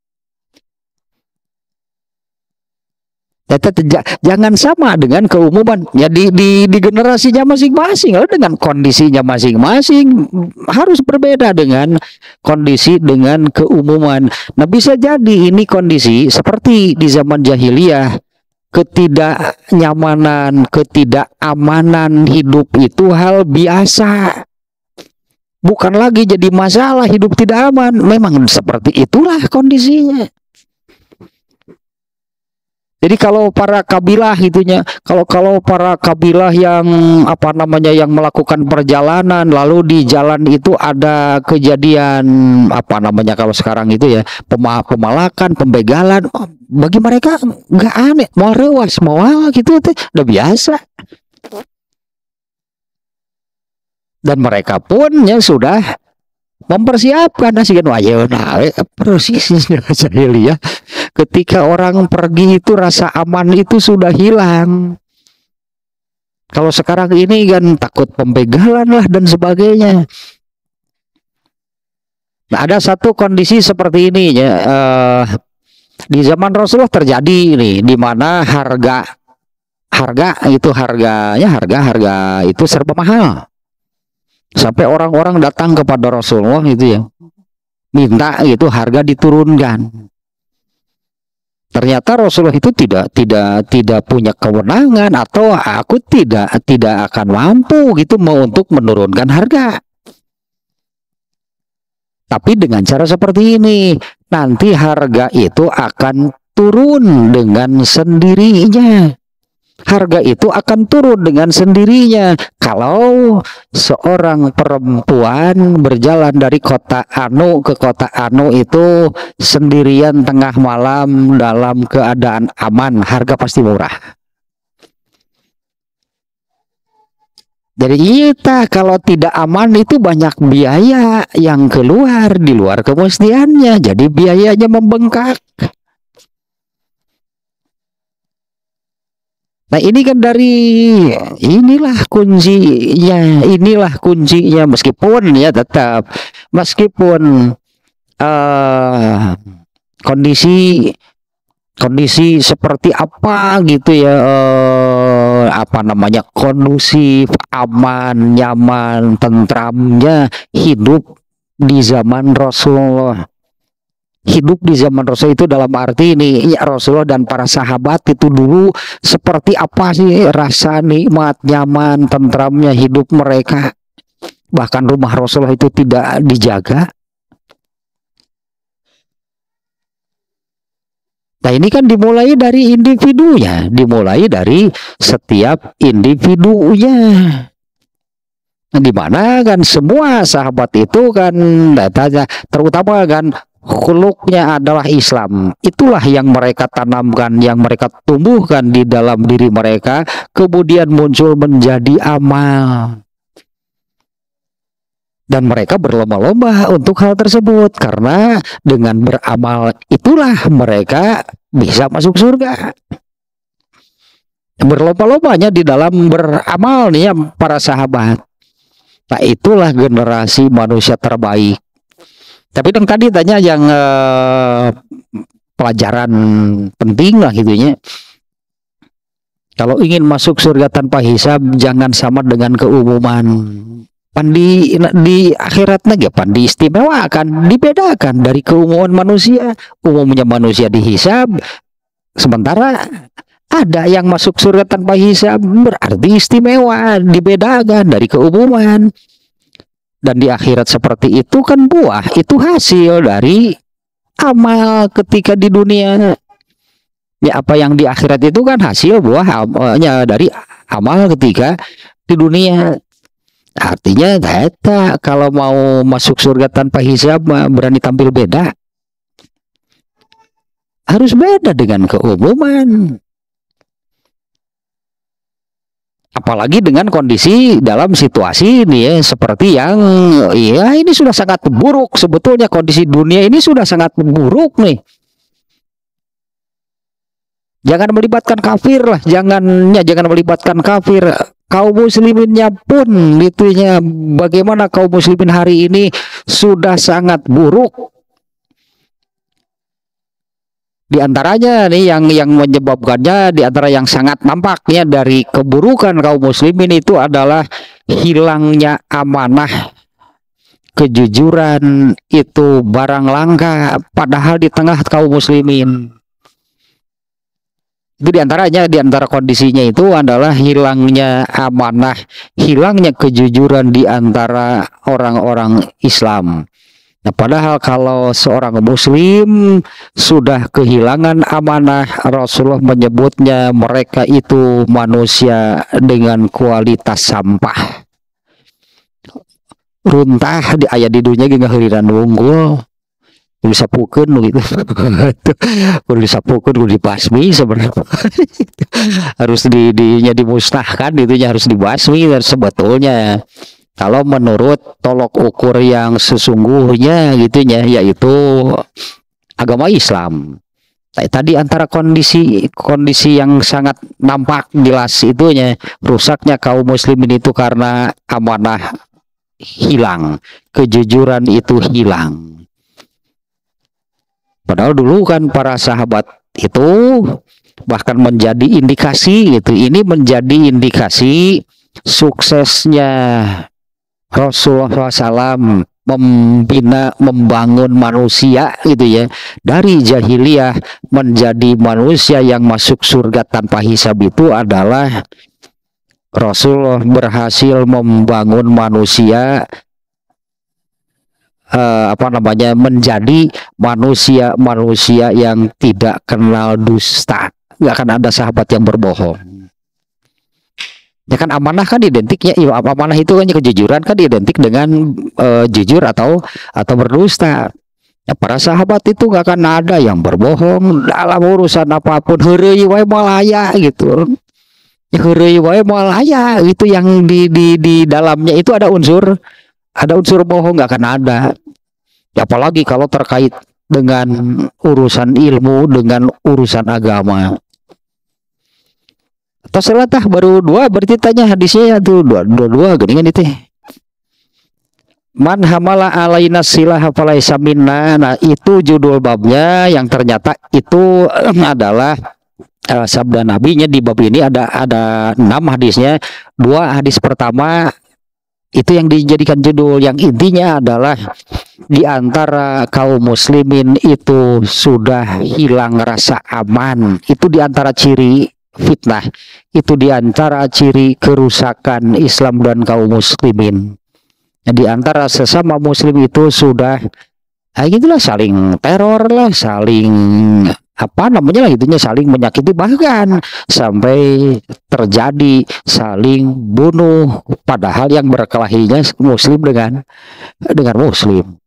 Jangan sama dengan keumuman. Ya di, di, di generasinya masing-masing, dengan kondisinya masing-masing harus berbeda dengan kondisi dengan keumuman. Nah, bisa jadi ini kondisi seperti di zaman jahiliyah, ketidaknyamanan, ketidakamanan hidup itu hal biasa. Bukan lagi jadi masalah hidup tidak aman. Memang seperti itulah kondisinya. Jadi kalau para kabilah itunya, kalau kalau para kabilah yang apa namanya yang melakukan perjalanan, lalu di jalan itu ada kejadian apa namanya kalau sekarang itu ya pemalakan, pembegalan, bagi mereka nggak aneh, mau rewas, mau gitu itu udah biasa. Dan mereka pun ya sudah mempersiapkan nasikan wajah persisnya jahiliyah. Ketika orang pergi itu rasa aman itu sudah hilang. Kalau sekarang ini kan takut pembegalan lah dan sebagainya. Nah, ada satu kondisi seperti ini ya, uh, di zaman Rasulullah terjadi nih, di mana harga harga itu harganya harga harga itu serba mahal. Sampai orang-orang datang kepada Rasulullah itu ya, minta gitu harga diturunkan. Ternyata Rasulullah itu tidak tidak tidak punya kewenangan, atau aku tidak tidak akan mampu gitu mau untuk menurunkan harga. Tapi dengan cara seperti ini, nanti harga itu akan turun dengan sendirinya. Harga itu akan turun dengan sendirinya kalau seorang perempuan berjalan dari kota Anu ke kota Anu itu sendirian tengah malam dalam keadaan aman, harga pasti murah. Jadi kita kalau tidak aman itu banyak biaya yang keluar di luar kemestiannya, jadi biayanya membengkak. Nah, ini kan dari inilah kuncinya, inilah kuncinya meskipun ya tetap meskipun uh, kondisi kondisi seperti apa gitu ya, uh, apa namanya kondusif, aman, nyaman, tentramnya hidup di zaman Rasulullah. Hidup di zaman Rasul itu dalam arti ini ya, Rasulullah dan para sahabat itu dulu seperti apa sih rasa nikmat, nyaman, tentramnya hidup mereka. Bahkan rumah Rasulullah itu tidak dijaga. Nah ini kan dimulai dari individunya, dimulai dari setiap individunya. Di mana kan semua sahabat itu kan datanya, terutama kan khuluknya adalah Islam. Itulah yang mereka tanamkan, yang mereka tumbuhkan di dalam diri mereka, kemudian muncul menjadi amal. Dan mereka berlomba-lomba untuk hal tersebut, karena dengan beramal itulah mereka bisa masuk surga. Berlomba-lombanya di dalam beramal nih ya para sahabat. Nah itulah generasi manusia terbaik. Tapi yang tadi tanya yang eh, pelajaran penting lah gitunya. Kalau ingin masuk surga tanpa hisab, jangan sama dengan keumuman. Pan di, di akhirat lagi pan diistimewakan, dibedakan dari keumuman manusia. Umumnya manusia dihisab, sementara ada yang masuk surga tanpa hisab, berarti istimewa, dibedakan dari keumuman. Dan di akhirat seperti itu kan buah, itu hasil dari amal ketika di dunia. Ya apa yang di akhirat itu kan hasil buah amalnya dari amal ketika di dunia. Artinya data kalau mau masuk surga tanpa hisab berani tampil beda, harus beda dengan keumuman. Apalagi dengan kondisi dalam situasi ini ya, seperti yang ya ini sudah sangat buruk sebetulnya, kondisi dunia ini sudah sangat buruk nih. Jangan melibatkan kafir lah, jangannya jangan melibatkan kafir. Kaum musliminnya pun itunya, bagaimana kaum muslimin hari ini sudah sangat buruk. Di antaranya nih yang yang menyebabkannya, di antara yang sangat nampaknya dari keburukan kaum muslimin itu adalah hilangnya amanah. Kejujuran itu barang langka padahal di tengah kaum muslimin. Itu diantaranya, diantara kondisinya itu adalah hilangnya amanah, hilangnya kejujuran di antara orang-orang Islam. Nah, padahal kalau seorang muslim sudah kehilangan amanah, Rasulullah menyebutnya mereka itu manusia dengan kualitas sampah. Runtah di ayat di dunia gak heriran unggul. Kudu disapukeun gitu. Kudu disapukeun, kudu dibasmi sebenarnya. Harus di dinya dimusnahkan itunya, harus dibasmi dan sebetulnya. Kalau menurut tolok ukur yang sesungguhnya gitunya, yaitu agama Islam. Tadi antara kondisi kondisi yang sangat nampak jelas itunya, rusaknya kaum muslimin itu karena amanah hilang, kejujuran itu hilang. Padahal dulu kan para sahabat itu bahkan menjadi indikasi gitu. Ini menjadi indikasi suksesnya Rasulullah shallallahu alaihi wasallam membina, membangun manusia gitu ya. Dari jahiliyah menjadi manusia yang masuk surga tanpa hisab itu adalah Rasulullah berhasil membangun manusia Uh, apa namanya menjadi manusia-manusia yang tidak kenal dusta. Nggak akan ada sahabat yang berbohong. Ya kan amanah kan identiknya, ya, amanah itu kan kejujuran kan identik dengan uh, jujur atau atau berdusta. Ya, para sahabat itu nggak akan ada yang berbohong dalam urusan apapun. Heureuy wae malaya gitu. Ya heureuy wae malaya itu yang di di di dalamnya itu ada unsur ada unsur bohong, nggak akan ada. Ya, apalagi kalau terkait dengan urusan ilmu, dengan urusan agama. Atau selatah baru dua berarti tanya hadisnya tuh dua dua dua geningan itu. Man hamala alaina silah falaisa minna. Nah, itu judul babnya yang ternyata itu adalah uh, sabda nabinya. Di bab ini ada ada enam hadisnya. Dua hadis pertama itu yang dijadikan judul, yang intinya adalah di antara kaum muslimin itu sudah hilang rasa aman. Itu di antara ciri fitnah, itu di antara ciri kerusakan Islam dan kaum muslimin. Di antara sesama muslim itu sudah ah gitulah, saling teror lah, saling apa namanya lah itunya saling menyakiti, bahkan sampai terjadi saling bunuh padahal yang berkelahinya muslim dengan dengan muslim.